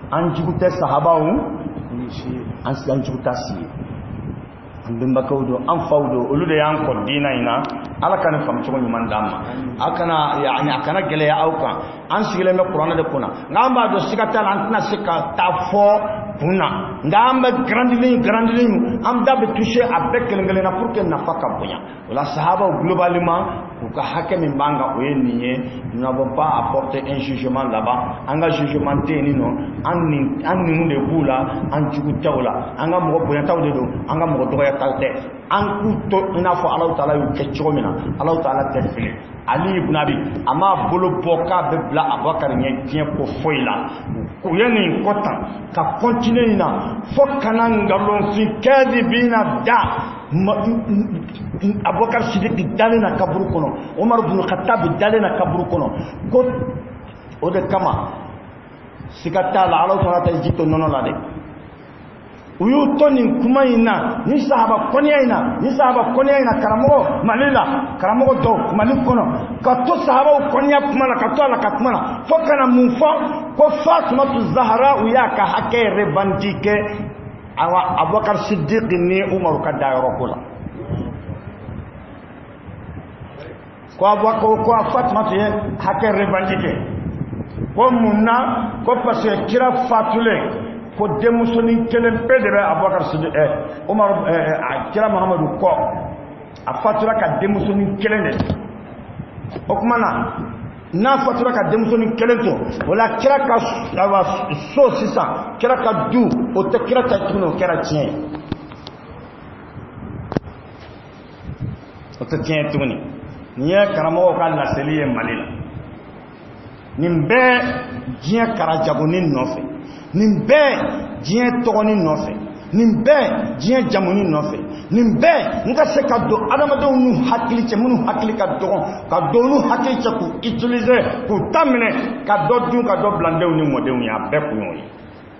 an jugute sahabaw an juguta si an bimbakaw do an fawdo olu de yan ko dina ina ala kan fam cogo nyuman damma akana yani akana gele ya auka an sigile me qur'ana de kuna ngamba do sikata antna sikka tafo kuna ngamba grande ligne am dabe toucher avec ngele na pour que na faka bonya wala sahaba globalement pour que hakem mbanga oyeniye nous n'avons pas apporté un jugement là-bas anga jugement teni no an ni de bula an jugutawla anga mo bonya tawde do anga mo do ya talte an ku to ina fo Allah taala yu ke chomina Allah taala tefili Ali ibn Abi ama bolo boka be bla Abubakar nye tien ko foila ko yeni kota ka continue ina fo kananga lon fi kadibina da Abubakar Siddiq dale na kaburu kono Umar ibn Khattab dale na kaburu kono ko o de kama sikata la Allah taala ta jito nono la de uyu toni kuma ina ni sahaba konya ina karamo malila karamo do malikono ka to sahaba konya kuma la ka to la ka kuma la fokana munfa ko Fatima Zahra uya ka hake revendike awa Abubakar Siddiq ni Umar ka dairo kula ko Abubakar ko Fatima ye hake revendike ko munna ko parce kira fatule ko demusoni kelen pedere Abubakar Siddiq Umar kira Muhammadu ko a fatura ka demusoni kelen de o kuma na fatura ka demusoni kelen to wala kira ka so sisan kira ka du o te kira ta tuno kira tien o te tien tuni ni ya karamo ka la seliye malila nimbe dia karajagonin nofe nin bɛɛ diɲɛ tɔgɔni nɔfɛ nin bɛɛ diɲɛ jamuni nɔfɛ nin bɛɛ nka se ka don adamadenw n'u hakili cɛ minnu hakili ka dɔgɔn ka don n'u hakili cɛ k'u utiliser k'u ta minɛ ka dɔ dun ka dɔ bila denw ni mɔdenw ye a bɛɛ kun y'o ye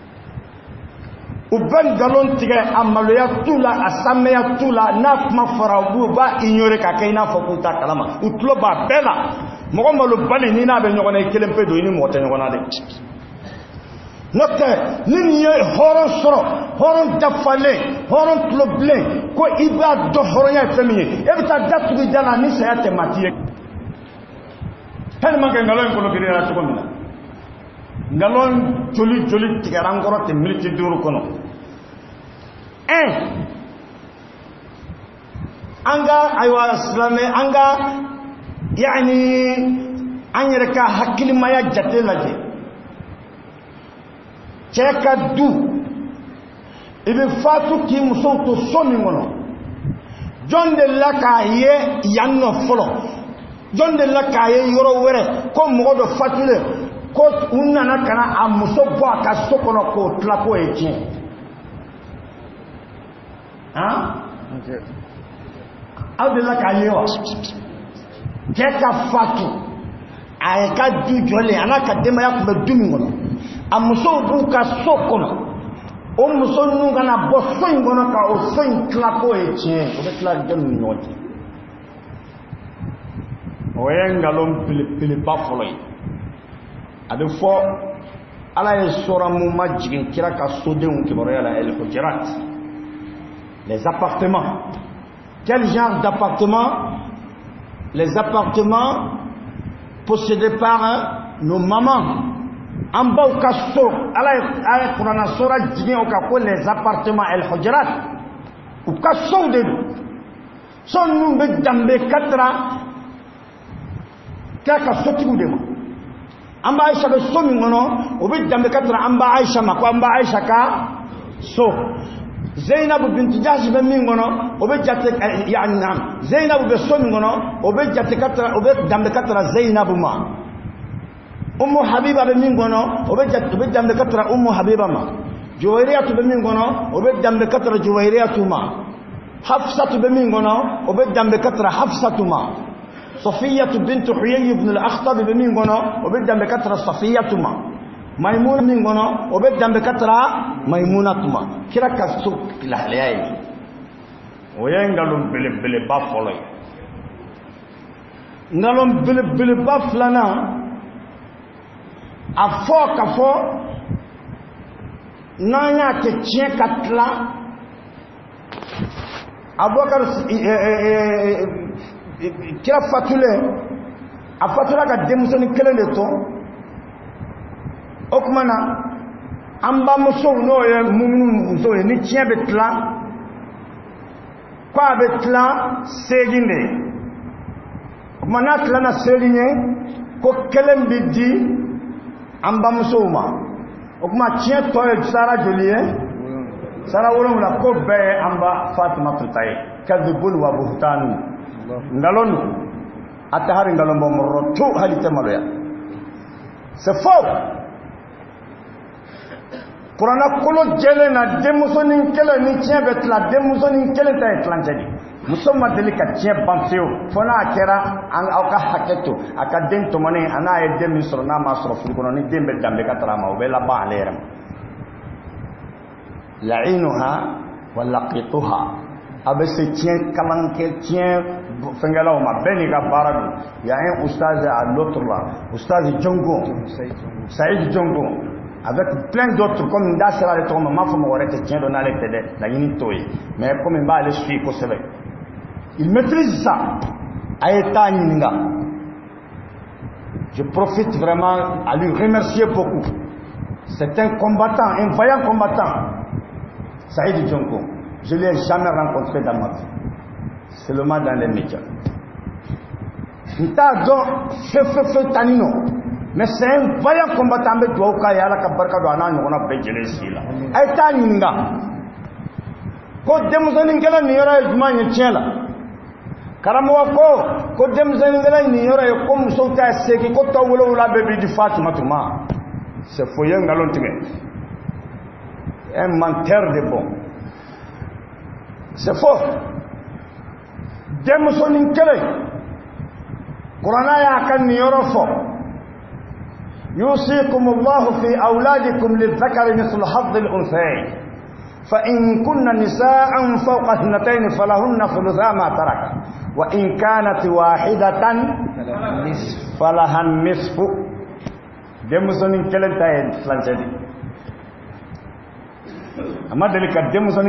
u bɛ nkalon tigɛ a maloya t'u la a sanuya t'u la n'a kuma fɔra u b'a ignorer ka kɛ i n'a fɔ k'u t'a kalama u tulo b'a bɛɛ la mɔgɔ malo bali ni n'a bɛ ɲɔgɔn na i kelen pe don i ni mɔgɔ tɛ ɲɔgɔn na dɛ note ni ye horon soro horon dafale horon tuloble ko iba do horonya femiye e bita datu bi jana ni saya tematiye tellement que ngalon ko lobiri na tuko mina ngalon joli tigarangoro te militi duru kono anga aywa islame anga yani anyereka hakili maya jatelaje cɛka du i bɛ fatu k'i musow to so min kɔnɔ jɔn de la k'a ye yan nɔ fɔlɔ jɔn de la k'a ye yɔrɔ wɛrɛ ko mɔgɔ dɔ fatulen ko u nana ka na a muso bɔ a ka so kɔnɔ k'o tila k'o ye tiɲɛ aw de la k'a ye wa cɛ ka fatu a ye ka du jɔlen a n'a ka denbaya tun bɛ du min kɔnɔ a muso b'u ka so kɔnɔ o muso ninnu kana bɔ so in kɔnɔ ka o so in tila k'o ye tiɲɛ o bɛ tila jɔn ni ɲɔgɔn cɛ o ye nkalon belebeleba fɔlɔ ye a bɛ fɔ ala ye sura mun ma jigin kira ka sodenw kibaruya la El Hujurat les appartements quel genre d'appartements les appartements possédés par nos mamans en baw ka so ala ay qur'ana sura jigin o ka ko les appartements El Hujurat u ka so de so nu be dambe katra ka sotigu de ma amba Aisha be so mi ngono o be dambe katra amba Aisha ma ko amba Aisha ka so Zainab bint Jahsh be mi ngono o be jatte yani nam Zainab be so mi ngono o be jatte katra o be dambe katra Zainab ma Ummu Habiba be min gono o be dambe katra Ummu Habiba ma Juwayriyatu be min gono o be dambe katra Juwayriyatu ma Hafsatu be min gono o be dambe katra Hafsatu ma Safiyatu bint Huyay ibn al-Akhtab be min gono o be dambe katra Safiyatu ma Maymuna min gono o be dambe katra Maymunatu ma kira ka so lahliyai o yengalum bele ba foloy ngalum bele ba flana a fɔ ka fɔ nanya ke tien katla Abubakar kira fatule afatula ka demusoni kelen de to okumana amba muso no ye mumu muso ye ni tien betla kwa betla segine okumana tla na segine ko kelen bidi amba muso ma okuma tien to ye sara joliye sara wolon la ko be amba Fatima tutaye kadhibul wa buhtanu ngalonu atahari ngalombo moroto halite maloya c'est faux Qur'ana kolo jele na demusoni kele ni tien betla demusoni kele ta etlanteni musoma delika tien banseo fona akera an auka haketo aka den to mane ana e demi soro na ma soro fu kono ni dembe dambe katrama o bela ba alere la'inuha wa laqituha abese tien kalanke tien fengala o ma beni ga baradu ya un ustaz à l'autre là ustaz Djongo Saïd Djongo avec plein d'autres comme Ndasera le tomo ma famo orete tien do na le tede la yini toyi mais comme ba le suit ko sebe il maîtrise ça ayeta ninga je profite vraiment à lui remercier beaucoup c'est un combattant un vaillant combattant Saïd Djongo, je ne l'ai jamais rencontré dans ma vie. Seulement dans les médias. Nta donc feu tanino. Mais c'est un vaillant combattant avec toi au cas yala kabarka do anan ngona bejele sila. Ay taninga. Ko demuzani ngela ni yora jumanye tiela. Karamo ko demuzani ngela ni yora ko musota seki ko tawolo la bebi di Fatima tuma. C'est foyen ngalon tinge. Un menteur de bon. C'est faux. Demusonin kele. Qur'ana ya kan ni yorofo. يوصيكم الله في أولادكم للذكر مثل حظ الأنثيين فإن كن نساء فوق اثنتين فلهن ثلثا ما ترك وإن كانت واحدة فلها النصف. Demusonin kele ta flanchedi. Amma dalika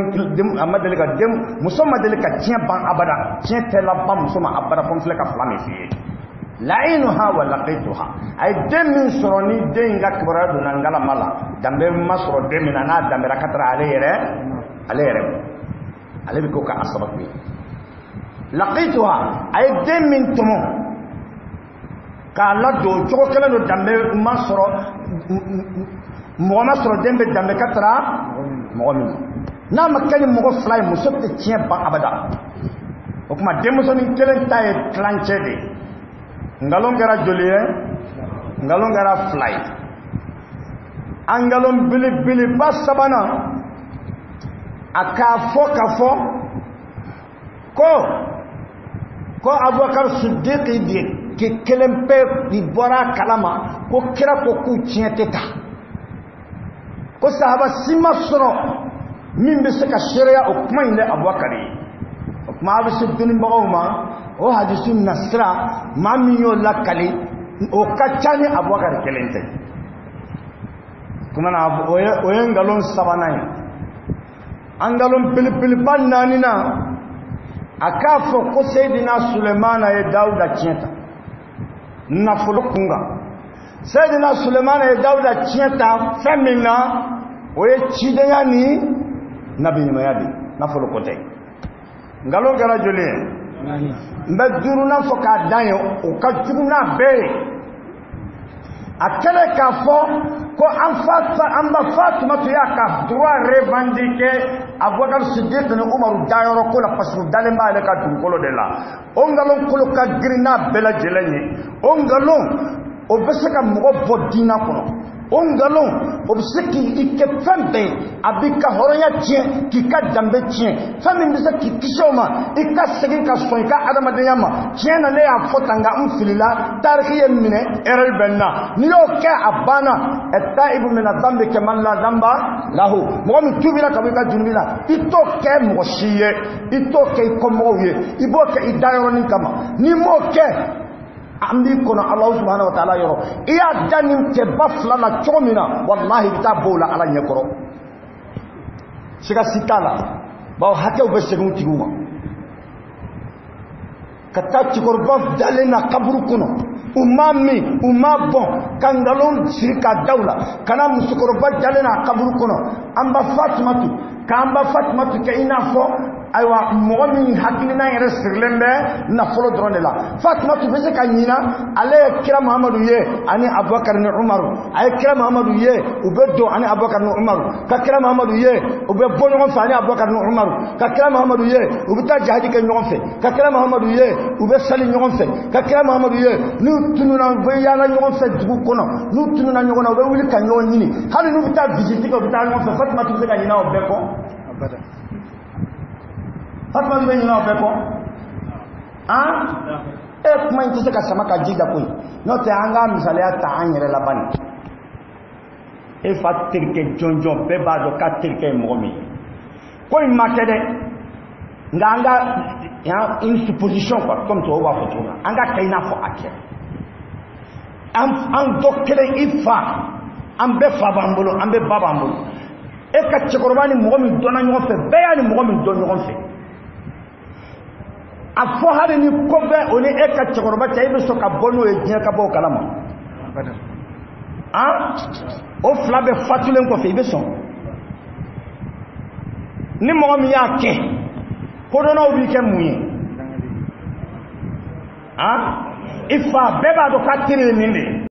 musoma dalika tien ban abada tien tela ban musoma abada fon fleka flame fi la'inuha wa laqituha ay demin soroni denga kibara do nangala mala dambe masro demina na dambe rakatra ale bi ko ka asabaki laqituha ay demin tumo kala do choko kala do dambe masro mo masro dembe dambe katra Mohamed na makani mo fly mo sotte tien ba abada o kuma demuso ni kelen tay tranchede ngalon gara joliye ngalon gara fly angalon bili basabana akafo kafo ko Abubakar Siddiq di ke kelen pe di bora kalama ko kira ko ku tien teta ko sahaba sima soro min be se ka sharia o kuma inde Abubakar o kuma be se duni bagawma o hadisu nasra ma min yo lakali o kachani Abubakar kelente kuma na o yengalon sabanai angalon pilipili bananina akafo ko Sayyidina Sulemana e Dauda tienta na fulukunga Sayyidina Sulemana e Dauda tienta femina oye chidenya ni nabi mayadi na folo kote ngalo gara jole mbe duruna foka danyo o ka duruna be akele ka fo ko amba Fatima to yaka droit revendiquer Abubakar Siddiq ni Umar dayoro ko la pasu dalemba le ka dun kolo de la ongalon kolo ka grina bela jelenye ongalon o besaka mo bodina kono ongalon obseki ike fambe abika horonya tien kika dambe tien fambe mbisa kikishoma ika segi ka soika adama de yama tien na le afotanga mfilila tarikhi yemine erel benna ni yoke abana etaibu min adambi kaman la damba lahu mo mi tubira kabika junbila itoke mo shiye itoke ikomoye iboke idayoro ni kama ni moke ambi kono Allah subhanahu wa ta'ala yoro iya danim te bafla na chomina wallahi tabola ala nyekoro siga sitala bawo hakɛw bɛ segin tigiw ma ka taa cɛkɔrɔba dalen na kaburu kɔnɔ u ma min u ma bɔn ka nkalon siri ka daw la ka na musokɔrɔba dalen na kaburu kɔnɔ an ba Fatumatu k'an ba Fatumatu kɛ i n'a fɔ ayiwa mɔgɔ min hakilina yɛrɛ sirilen bɛ nafolo dɔrɔn de la Fatumatu bɛ se ka ɲina ale ye kira Muhamadu ye ani Abubakar ni Umaru a ye kira Muhamadu ye u bɛ don ani Abubakar ni Umaru ka kira Muhamadu ye u bɛ bɔ ɲɔgɔn fɛ ani Abubakar ni Umaru ka kira Muhamadu ye u bɛ taa jihadi kɛ ɲɔgɔn fɛ ka kira Muhamadu ye u bɛ sali ɲɔgɔn fɛ ka kira Muhamadu ye n'u tununa u bɛ yaala ɲɔgɔn fɛ dugu kɔnɔ n'u tununa ɲɔgɔn na u bɛ wuli ka ɲɔgɔn ɲini hali n'u bɛ taa visite kɛ u bɛ taa ɲɔgɔn fɛ Fatumatu bɛ se ka ɲina o bɛɛ kɔ Fatumatu bɛ ɲina o bɛɛ kɔ kuma in tɛ se ka sama ka ji da koyi n'o tɛ an ka misaliya ta an yɛrɛ laban e fa terikɛ jɔnjɔn bɛɛ b'a dɔn k'a terikɛ ye mɔgɔ min ye ko in ma kɛ dɛ nka an ka une supposition quoi comme tubabu b'a fɔ cogo min an ka kɛ i n'a fɔ a kɛra an dɔ kelen i fa an bɛɛ fa b'an bolo an bɛɛ ba b'an bolo e ka cɛkɔrɔba ni mɔgɔ min dɔnna ɲɔgɔn fɛ bɛɛ y'a ni mɔgɔ min dɔn ɲɔgɔn fɛ a fɔ hali ni ko bɛ o ni e ka cɛkɔrɔba cɛ i bɛ sɔn ka bɔ n'o ye diɲɛ ka bɔ o kalama o fila bɛ fatulen kɔfɛ i bɛ sɔn ni mɔgɔ min y'a kɛ kodɔnnaw b'i kɛ mun ye i fa bɛɛ b'a dɔn k'a teri ye nin de ye